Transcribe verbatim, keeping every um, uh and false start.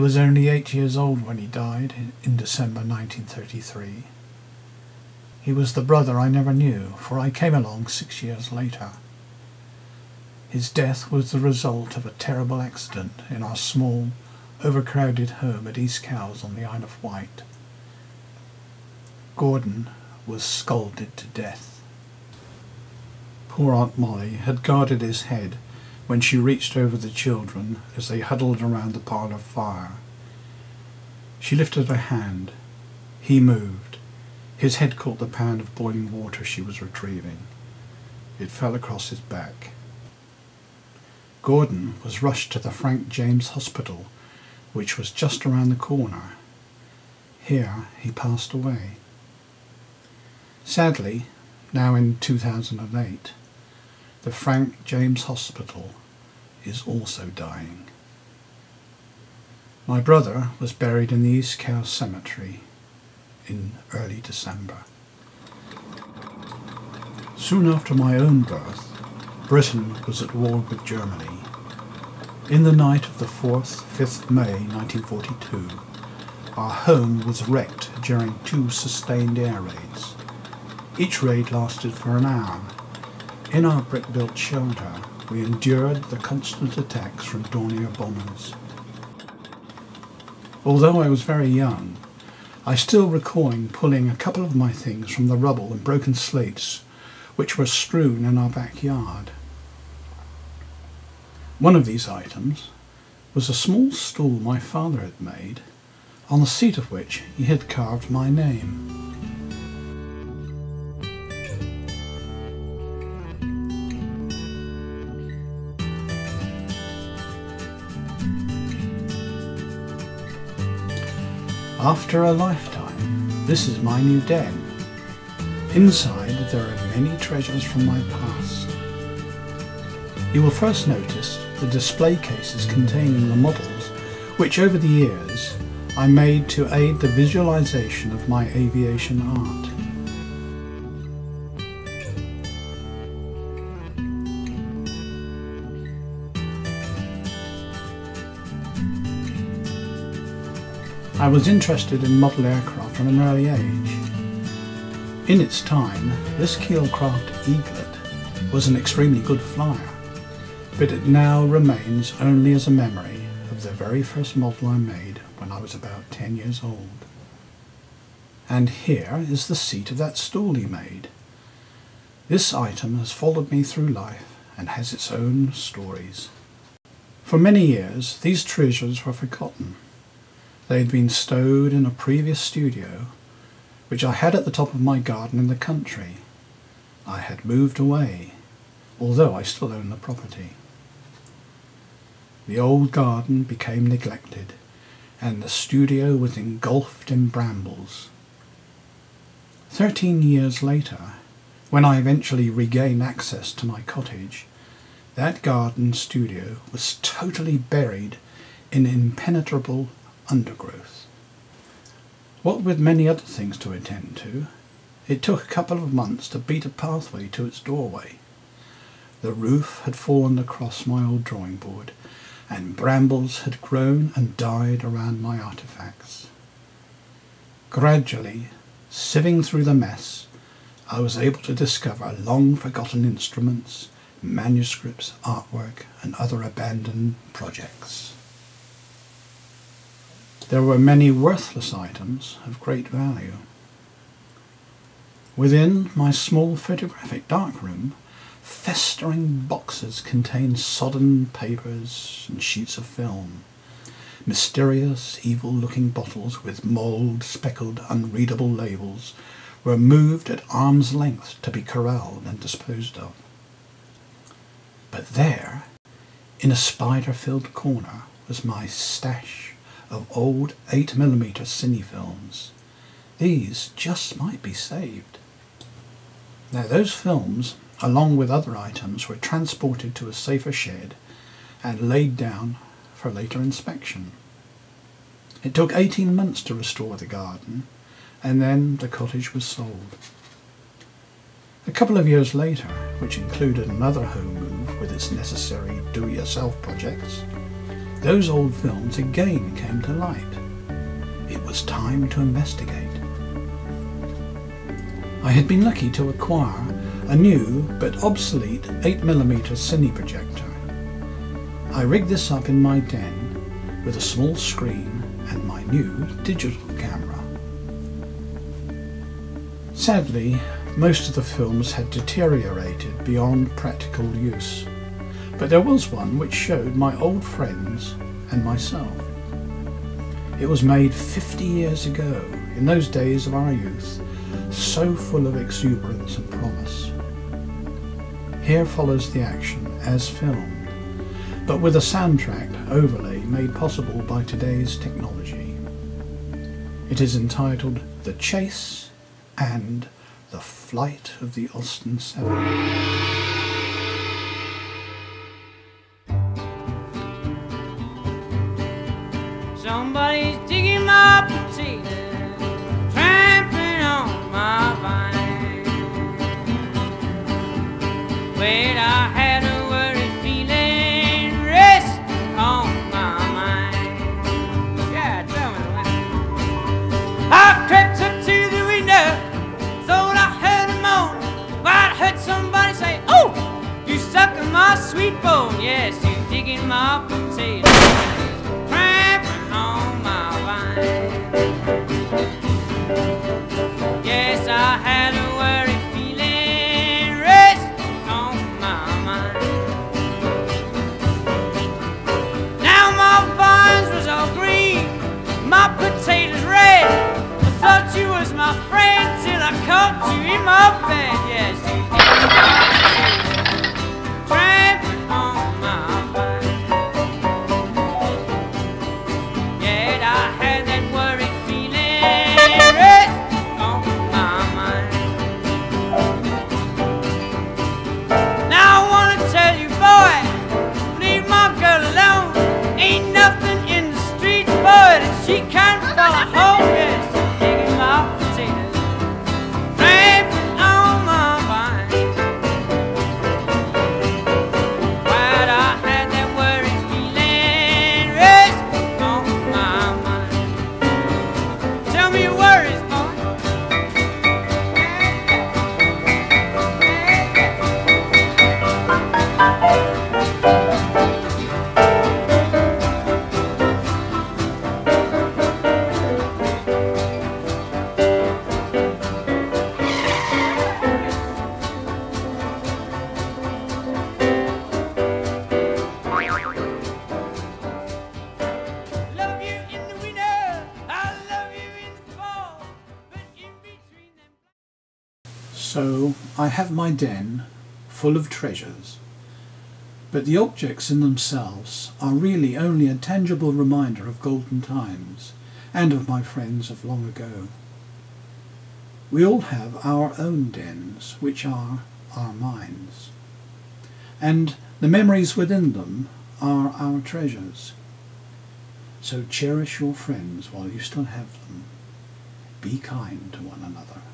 was only eight years old when he died in December nineteen thirty-three. He was the brother I never knew, for I came along six years later. His death was the result of a terrible accident in our small, overcrowded home at East Cowes on the Isle of Wight. Gordon was scalded to death. Poor Aunt Molly had guarded his head when she reached over the children as they huddled around the parlour fire. She lifted her hand. He moved. His head caught the pan of boiling water she was retrieving. It fell across his back. Gordon was rushed to the Frank James Hospital, which was just around the corner. Here he passed away. Sadly, now in two thousand eight, the Frank James Hospital is also dying. My brother was buried in the East Cowes Cemetery in early December. Soon after my own birth, Britain was at war with Germany. In the night of the fourth to fifth of May nineteen forty-two, our home was wrecked during two sustained air raids. Each raid lasted for an hour. In our brick-built shelter, we endured the constant attacks from Dornier bombers. Although I was very young, I still recall pulling a couple of my things from the rubble and broken slates which were strewn in our backyard. One of these items was a small stool my father had made, on the seat of which he had carved my name. After a lifetime, this is my new den. Inside there are many treasures from my past. You will first notice the display cases containing the models which over the years I made to aid the visualization of my aviation art. I was interested in model aircraft from an early age. In its time, this Keelcraft Eaglet was an extremely good flyer, but it now remains only as a memory of the very first model I made when I was about ten years old. And here is the seat of that stool he made. This item has followed me through life and has its own stories. For many years, these treasures were forgotten. They had been stowed in a previous studio, which I had at the top of my garden in the country. I had moved away, although I still own the property. The old garden became neglected, and the studio was engulfed in brambles. Thirteen years later, when I eventually regained access to my cottage, that garden studio was totally buried in impenetrable undergrowth. What with many other things to attend to, it took a couple of months to beat a pathway to its doorway. The roof had fallen across my old drawing board, and brambles had grown and died around my artifacts. Gradually, sieving through the mess, I was able to discover long-forgotten instruments, manuscripts, artwork, and other abandoned projects. There were many worthless items of great value. Within my small photographic darkroom, festering boxes contained sodden papers and sheets of film. Mysterious, evil-looking bottles with mould-speckled, unreadable labels were moved at arm's length to be corralled and disposed of. But there, in a spider-filled corner, was my stash of old eight millimeter cine films. These just might be saved. Now those films, along with other items, were transported to a safer shed and laid down for later inspection. It took eighteen months to restore the garden, and then the cottage was sold. A couple of years later, which included another home move with its necessary do-it-yourself projects, those old films again came to light. It was time to investigate. I had been lucky to acquire a new but obsolete eight millimeter cine projector. I rigged this up in my den with a small screen and my new digital camera. Sadly, most of the films had deteriorated beyond practical use, but there was one which showed my old friends and myself. It was made fifty years ago, in those days of our youth, so full of exuberance and promise. Here follows the action as filmed, but with a soundtrack overlay made possible by today's technology. It is entitled The Chase and The Flight of the Austin Seven. Somebody's digging my potatoes, trampling on my vine. Wait, I had a worried feeling, rest on my mind. Yeah, tell me what. I crept up to the window, thought I heard a moan. But I heard somebody say, "Oh, you stuck in my sweet bone." Yes, you digging my potatoes. Yes, I had a worried feeling, rest on my mind. Now my vines was all green, my potatoes red. I thought you was my friend till I caught you in my bed. Yes, you did. Trampling on my vine. Yet I had that worried feeling, rest on my mind. Now I wanna tell you, boy, leave my girl alone. Ain't nothing in the streets, boy, that she can't follow home. Yes, digging my potatoes, trampling on my vine. But I had that worried feeling, rest on my mind. Tell me your worries, boy. Love you in the winter, I love you in the fall, but in between them. So I have my den full of treasures, but the objects in themselves are really only a tangible reminder of golden times and of my friends of long ago. We all have our own dens, which are our minds, and the memories within them are our treasures. So cherish your friends while you still have them. Be kind to one another.